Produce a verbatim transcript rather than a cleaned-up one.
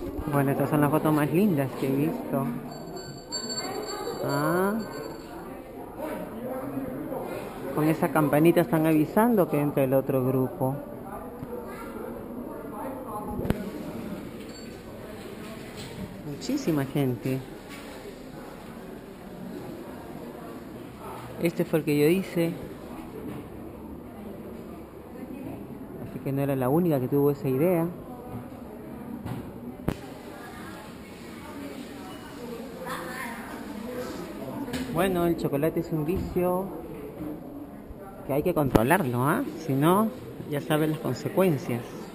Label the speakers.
Speaker 1: Bueno, estas son las fotos más lindas que he visto. Ah, con esa campanita están avisando que entra el otro grupo. Muchísima gente. Este fue el que yo hice. Así que no era la única que tuvo esa idea. Bueno, el chocolate es un vicio que hay que controlarlo, ¿ah? Si no, ya sabes las consecuencias.